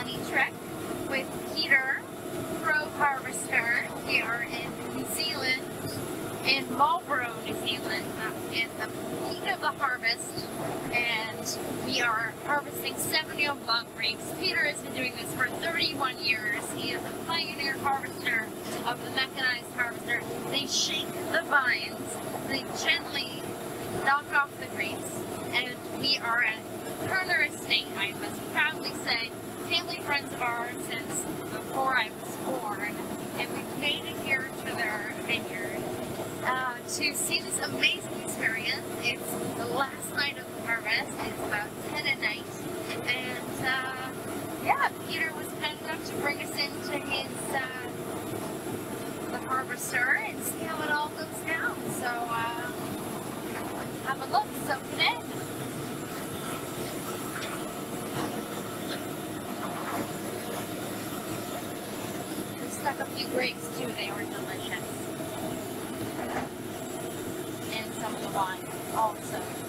mini trek with Peter, Grove Harvester. We are in New Zealand, in Marlborough, New Zealand, in the peak of the harvest, and we are harvesting 70 blanc grapes. Peter has been doing this for 31 years. He is a pioneer harvester of the mechanized harvester. They shake the vines, they gently knock off the grapes, and we are at Turner Estate, I must proudly say, family friends of ours since before I was born, and we've made it here to their vineyard to see this amazing experience. It's the last night of the harvest. It's about 10 at night, and yeah, Peter was kind enough to bring us into his the harvester and see how it all goes down. So have a look, soak it in. We stuck a few grapes too, they were delicious. And some of the wine also.